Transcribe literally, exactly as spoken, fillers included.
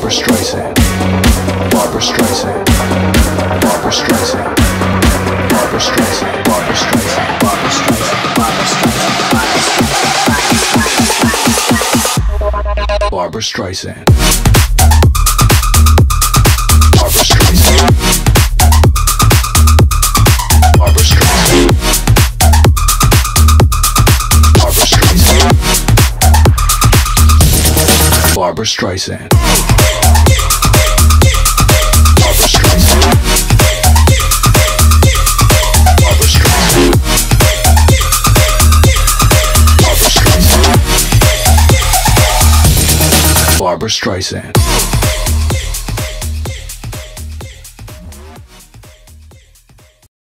Barbra Streisand, Barbra Streisand, Barbra Streisand, Barbra Streisand, Barbra Streisand, Barbra Streisand, Barbra Streisand, Barbra Streisand, Barbra Streisand, Barbra Streisand, Barbra Streisand, Barbra Streisand. Barbra Streisand.